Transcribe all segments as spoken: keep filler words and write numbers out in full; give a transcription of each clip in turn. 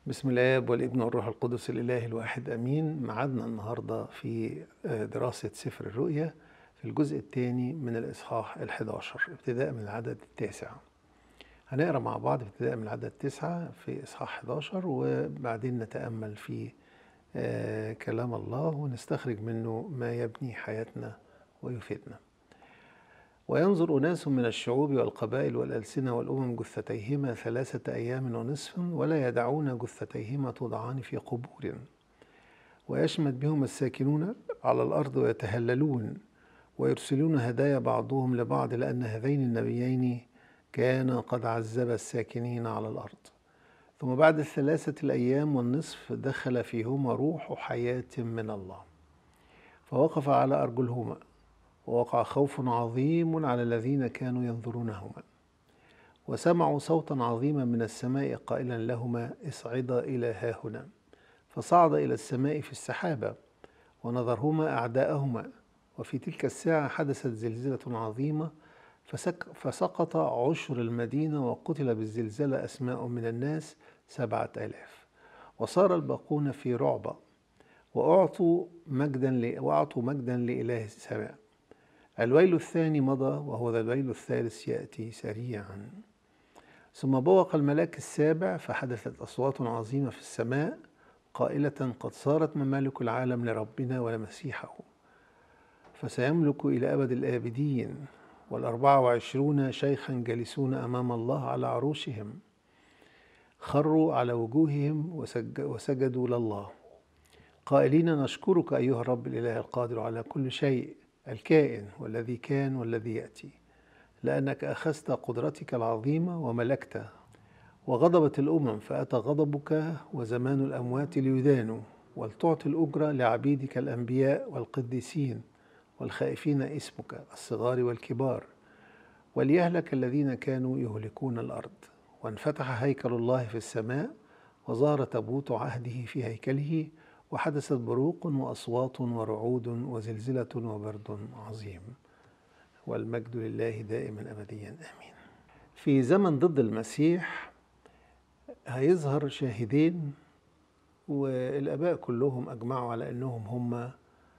بسم الآب والابن والروح القدس الإله الواحد أمين. معادنا النهاردة في دراسة سفر الرؤيا في الجزء الثاني من الإصحاح الحداشر ابتداء من العدد التاسع. هنقرأ مع بعض ابتداء من العدد التاسع في إصحاح حداشر، وبعدين نتأمل في كلام الله ونستخرج منه ما يبني حياتنا ويفيدنا. وينظر أناس من الشعوب والقبائل والألسنة والأمم جثتيهما ثلاثة أيام ونصف، ولا يدعون جثتيهما توضعان في قبور، ويشمت بهم الساكنون على الأرض ويتهللون ويرسلون هدايا بعضهم لبعض، لأن هذين النبيين كانا قد عذبا الساكنين على الأرض. ثم بعد الثلاثة الأيام والنصف دخل فيهما روح حياة من الله، فوقف على أرجلهما، ووقع خوف عظيم على الذين كانوا ينظرونهما، وسمعوا صوتا عظيما من السماء قائلا لهما: اصعدا إلى هاهنا. فصعد إلى السماء في السحابة، ونظرهما أعداءهما. وفي تلك الساعة حدثت زلزلة عظيمة، فسقط عشر المدينة، وقتل بالزلزلة أسماء من الناس سبعة آلاف. وصار الباقون في رعب، وأعطوا مجدا وأعطوا مجدا لإله السماء. الويل الثاني مضى، وهو ذا الويل الثالث يأتي سريعا. ثم بوق الملاك السابع، فحدثت أصوات عظيمة في السماء قائلة: قد صارت ممالك العالم لربنا ولمسيحه، فسيملك إلى أبد الآبدين. والأربعة وعشرون شيخا جالسون أمام الله على عروشهم خروا على وجوههم وسجدوا لله قائلين: نشكرك أيها الرب الإله القادر على كل شيء، الكائن والذي كان والذي يأتي، لأنك أخذت قدرتك العظيمة وملكت. وغضبت الأمم فأتى غضبك، وزمان الأموات ليدانوا، ولتعطي الأجرة لعبيدك الأنبياء والقديسين والخائفين اسمك الصغار والكبار، وليهلك الذين كانوا يهلكون الأرض. وانفتح هيكل الله في السماء، وظهر تابوت عهده في هيكله، وحدثت بروق وأصوات ورعود وزلزلة وبرد عظيم. والمجد لله دائما أبديا آمين. في زمن ضد المسيح هيظهر شاهدين، والآباء كلهم أجمعوا على أنهم هم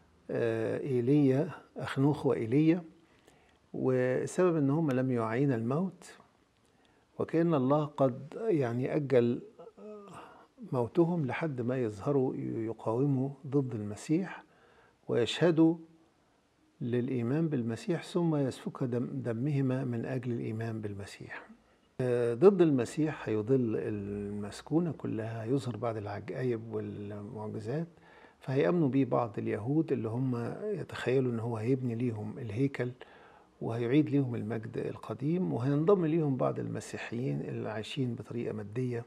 إيليا، أخنوخ وإيليا، والسبب أن هم لم يعين الموت، وكأن الله قد يعني أجل موتهم لحد ما يظهروا يقاوموا ضد المسيح ويشهدوا للإيمان بالمسيح، ثم يسفك دم دمهما من أجل الإيمان بالمسيح. ضد المسيح هيضل المسكونة كلها، يظهر بعض العجائب والمعجزات، فهيأمنوا بيه بعض اليهود اللي هم يتخيلوا أنه هو هيبني ليهم الهيكل وهيعيد ليهم المجد القديم، وهينضم ليهم بعض المسيحيين اللي عايشين بطريقة مادية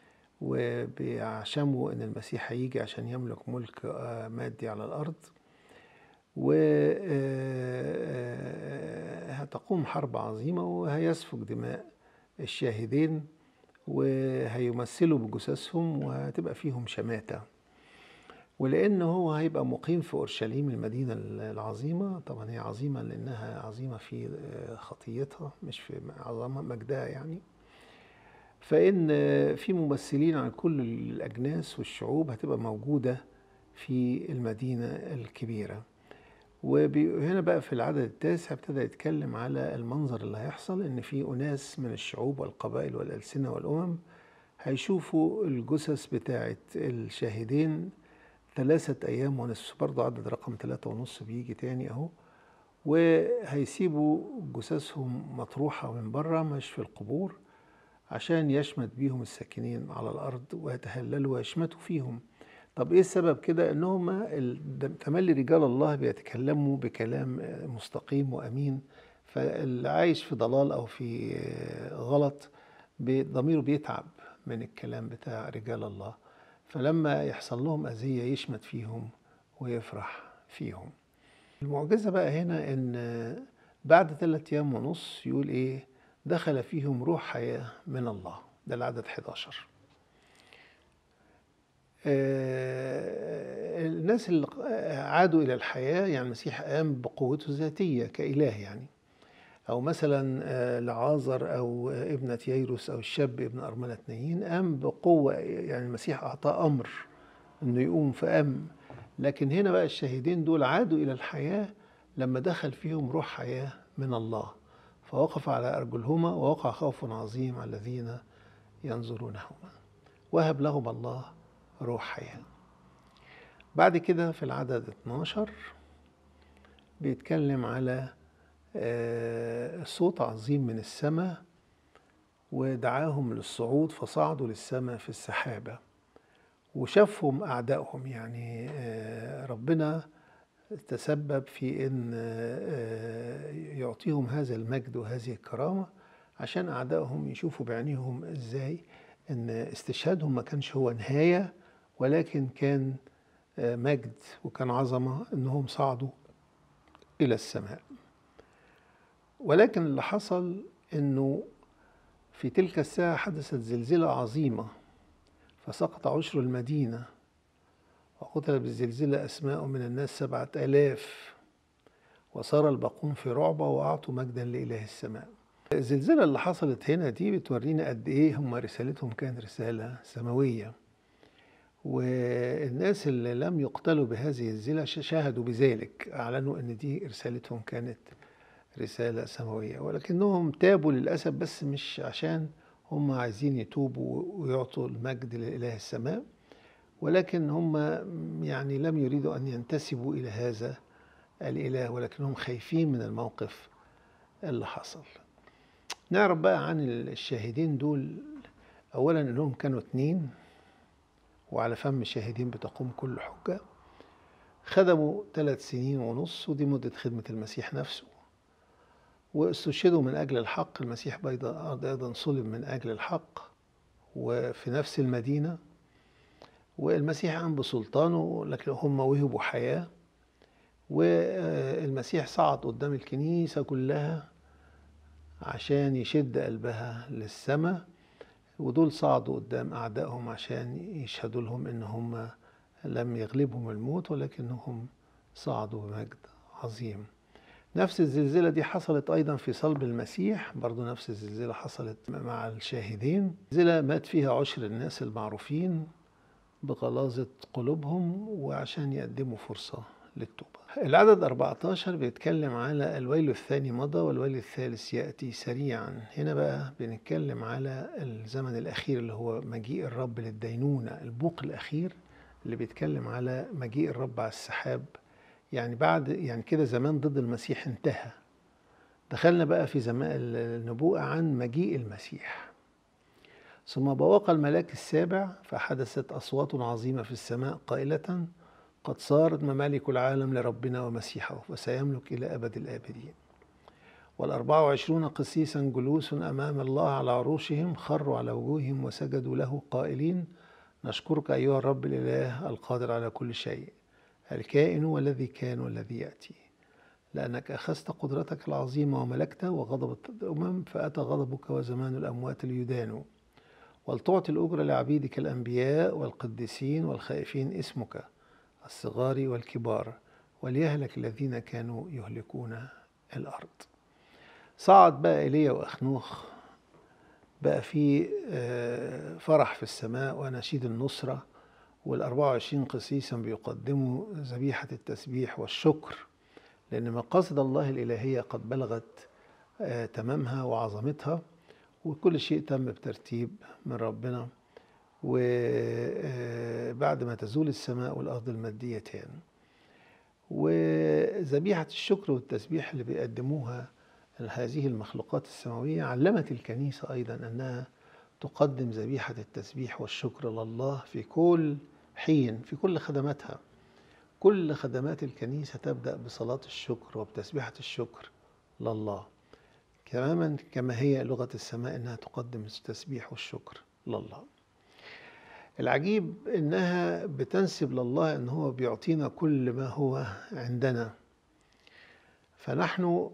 وبيعشموا أن المسيح هيجي عشان يملك ملك مادي على الأرض، وهتقوم حرب عظيمة وهيسفك دماء الشاهدين، وهيمثلوا بجثثهم وهتبقى فيهم شماتة. ولأنه هو هيبقى مقيم في أورشليم المدينة العظيمة، طبعا هي عظيمة لأنها عظيمة في خطيتها مش في عظمة مجدها يعني، فإن في ممثلين عن كل الأجناس والشعوب هتبقى موجودة في المدينة الكبيرة. وهنا بقى في العدد التاسع ابتدى يتكلم على المنظر اللي هيحصل، إن في أناس من الشعوب والقبائل والألسنة والأمم هيشوفوا الجثث بتاعة الشاهدين ثلاثة أيام ونصف، برضو عدد رقم ثلاثة ونص بيجي تاني أهو، وهيسيبوا جثثهم مطروحة من بره مش في القبور، عشان يشمت بيهم الساكنين على الأرض ويتهللوا ويشمتوا فيهم. طب إيه السبب كده؟ إنهم تملي رجال الله بيتكلموا بكلام مستقيم وأمين، فاللي عايش في ضلال أو في غلط ضميره بيتعب من الكلام بتاع رجال الله، فلما يحصل لهم أذية يشمت فيهم ويفرح فيهم. المعجزة بقى هنا إن بعد ثلاثة أيام ونص يقول إيه؟ دخل فيهم روح حياة من الله. ده العدد حداشر. آه الناس اللي عادوا إلى الحياة، يعني المسيح قام بقوته الذاتية كإله يعني، أو مثلا آه، لعازر أو آه، ابنة ييروس أو الشاب ابن أرملة نايين، قام بقوة، يعني المسيح أعطاه أمر إنه يقوم فقام. لكن هنا بقى الشاهدين دول عادوا إلى الحياة لما دخل فيهم روح حياة من الله، فوقف على أرجلهما ووقع خوف عظيم على الذين ينظرونهما، وهب لهم الله روح حياة. بعد كده في العدد اتناشر بيتكلم على آه، صوت عظيم من السماء، ودعاهم للصعود فصعدوا للسماء في السحابة، وشافهم أعدائهم. يعني آه، ربنا تسبب في أن آه، يعطيهم هذا المجد وهذه الكرامة عشان أعدائهم يشوفوا بعينيهم إزاي أن استشهادهم ما كانش هو نهاية، ولكن كان آه، مجد وكان عظمة أنهم صعدوا إلى السماء. ولكن اللي حصل أنه في تلك الساعة حدثت زلزلة عظيمة، فسقط عشر المدينة، وقتل بالزلزلة أسماء من الناس سبعة آلاف، وصار الباقون في رعبة وأعطوا مجدا لإله السماء. الزلزلة اللي حصلت هنا دي بتورينا قد إيه هم رسالتهم كانت رسالة سماوية، والناس اللي لم يقتلوا بهذه الزلزلة شاهدوا بذلك، أعلنوا أن دي رسالتهم كانت رسالة سماوية. ولكنهم تابوا للأسف، بس مش عشان هم عايزين يتوبوا ويعطوا المجد لإله السماء، ولكن هم يعني لم يريدوا أن ينتسبوا إلى هذا الإله، ولكنهم خايفين من الموقف اللي حصل. نعرف بقى عن الشاهدين دول أولا أنهم كانوا اتنين، وعلى فم الشاهدين بتقوم كل حجة. خدموا ثلاث سنين ونص، ودي مدة خدمة المسيح نفسه، واستشهدوا من أجل الحق. المسيح أيضا صلب من أجل الحق وفي نفس المدينة، والمسيح قام بسلطانه، لكن هم وهبوا حياة. والمسيح صعد قدام الكنيسة كلها عشان يشد قلبها للسماء، ودول صعدوا قدام أعدائهم عشان يشهدوا لهم إن هم لم يغلبهم الموت، ولكنهم صعدوا بمجد عظيم. نفس الزلزلة دي حصلت أيضا في صلب المسيح، برضو نفس الزلزلة حصلت مع الشاهدين. زلزلة مات فيها عشر الناس المعروفين بغلاظة قلوبهم وعشان يقدموا فرصة للتوبة. العدد أربعة عشر بيتكلم على الويل الثاني مضى والويل الثالث يأتي سريعا. هنا بقى بنتكلم على الزمن الأخير اللي هو مجيء الرب للدينونة، البوق الأخير اللي بيتكلم على مجيء الرب على السحاب. يعني بعد يعني كده زمان ضد المسيح انتهى، دخلنا بقى في زمان النبوءة عن مجيء المسيح. ثم بوق الملاك السابع فحدثت أصوات عظيمة في السماء قائلة: قد صارت ممالك العالم لربنا ومسيحه، وسيملك إلى أبد الآبدين. والأربع وعشرون قسيسا جلوس أمام الله على عروشهم خروا على وجوههم وسجدوا له قائلين: نشكرك أيها الرب الإله القادر على كل شيء، الكائن والذي كان والذي يأتي، لأنك أخذت قدرتك العظيمة وملكت وغضبت الأمم، فأتى غضبك وزمان الأموات ليدانوا. ولتعطي الأجر لعبيدك الأنبياء والقديسين والخائفين اسمك الصغار والكبار، وليهلك الذين كانوا يهلكون الأرض. صعد بقى إيليا وأخنوخ، بقى في فرح في السماء ونشيد النصرة، والأربعة وعشرين قسيسا بيقدموا ذبيحة التسبيح والشكر، لأن مقاصد الله الإلهية قد بلغت تمامها وعظمتها، وكل شيء تم بترتيب من ربنا، وبعد ما تزول السماء والأرض الماديتان. وذبيحة الشكر والتسبيح اللي بيقدموها هذه المخلوقات السماوية علمت الكنيسة أيضا أنها تقدم ذبيحة التسبيح والشكر لله في كل حين في كل خدماتها. كل خدمات الكنيسة تبدأ بصلاة الشكر وبتسبيحة الشكر لله، تماما كما هي لغة السماء أنها تقدم التسبيح والشكر لله. العجيب أنها بتنسب لله أن هو بيعطينا كل ما هو عندنا، فنحن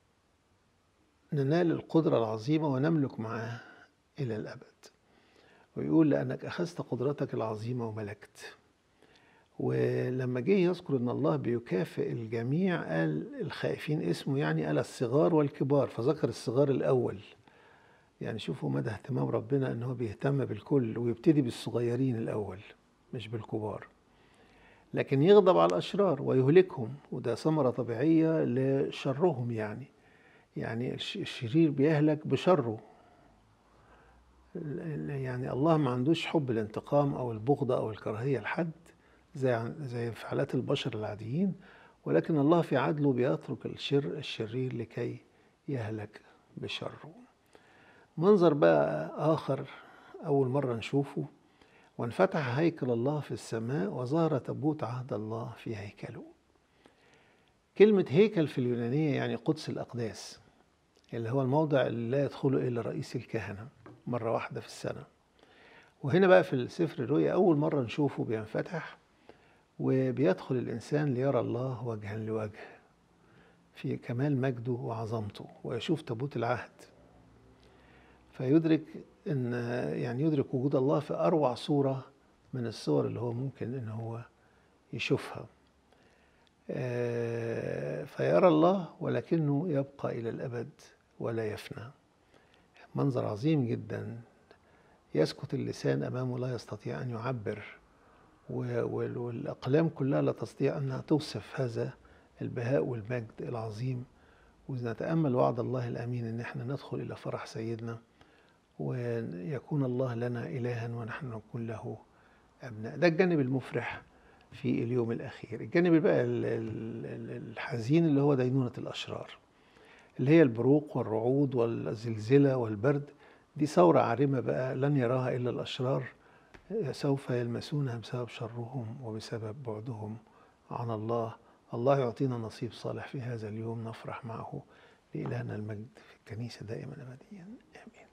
ننال القدرة العظيمة ونملك معاه إلى الأبد. ويقول: لأنك أخذت قدرتك العظيمة وملكت. ولما جه يذكر ان الله بيكافئ الجميع قال الخائفين اسمه، يعني قال الصغار والكبار، فذكر الصغار الاول. يعني شوفوا مدى اهتمام ربنا ان هو بيهتم بالكل ويبتدي بالصغيرين الاول مش بالكبار. لكن يغضب على الاشرار ويهلكهم، وده ثمرة طبيعية لشرهم. يعني يعني الشرير بيهلك بشره. يعني الله ما عندوش حب الانتقام او البغضة او الكراهية لحد زي زي انفعالات البشر العاديين، ولكن الله في عدله بيترك الشر الشرير لكي يهلك بشره. منظر بقى آخر أول مرة نشوفه: وانفتح هيكل الله في السماء وظهر تابوت عهد الله في هيكله. كلمة هيكل في اليونانية يعني قدس الأقداس، اللي هو الموضع اللي لا يدخله إلا رئيس الكهنة مرة واحدة في السنة. وهنا بقى في السفر الرؤيا أول مرة نشوفه بينفتح وبيدخل الإنسان ليرى الله وجها لوجه في كمال مجده وعظمته، ويشوف تابوت العهد، فيدرك ان يعني يدرك وجود الله في اروع صورة من الصور اللي هو ممكن ان هو يشوفها. فيرى الله ولكنه يبقى الى الابد ولا يفنى. منظر عظيم جدا يسكت اللسان امامه، لا يستطيع ان يعبر، والاقلام كلها لا تستطيع انها توصف هذا البهاء والمجد العظيم. ونتامل وعد الله الامين ان احنا ندخل الى فرح سيدنا، ويكون الله لنا إلها ونحن نكون له أبناء. ده الجانب المفرح في اليوم الأخير. الجانب بقى الحزين اللي هو دينونة الأشرار، اللي هي البروق والرعود والزلزلة والبرد. دي ثورة عارمة بقى لن يراها إلا الأشرار، سوف يلمسونها بسبب شرهم وبسبب بعدهم عن الله. الله يعطينا نصيب صالح في هذا اليوم نفرح معه. لإلهنا المجد في الكنيسة دائما أبديا، آمين.